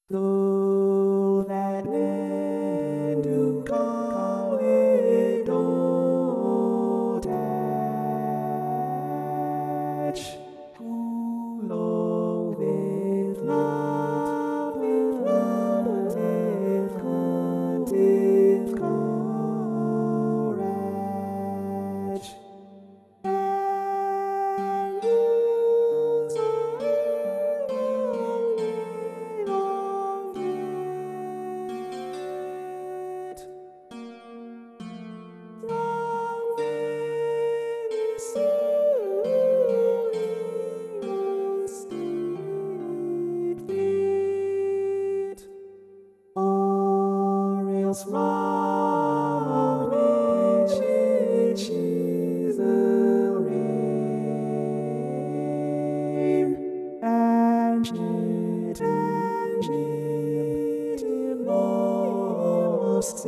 Though that men do call it dotage, who loveth not with contive courage, and whose from which it is the rain, and it must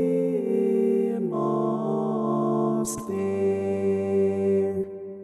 there.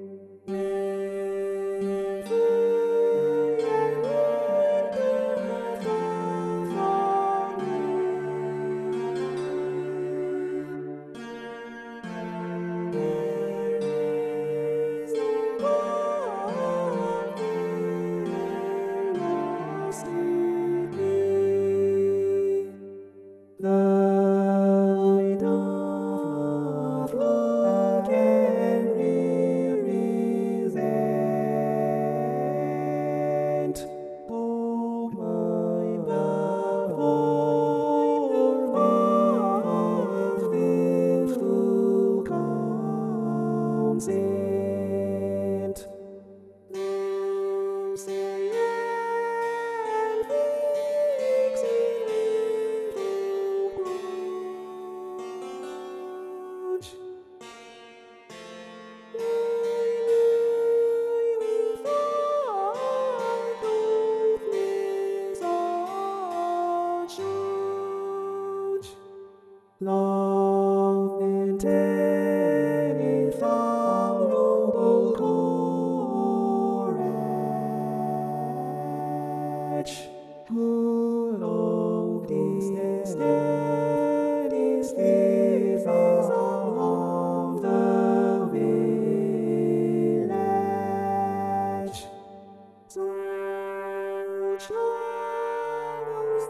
Love and any noble courage, who loved is days of the village. So troubles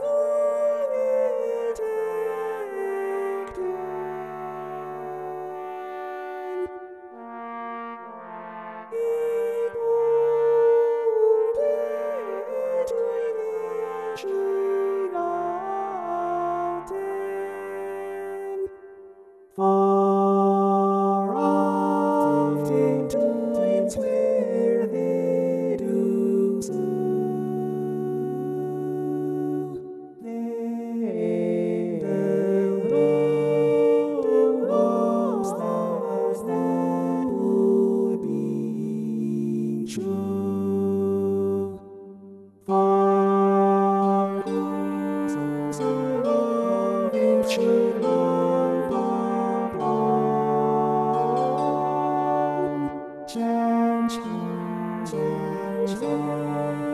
far off times where they do sue, they lost that would be true. Far so love it should love upon change.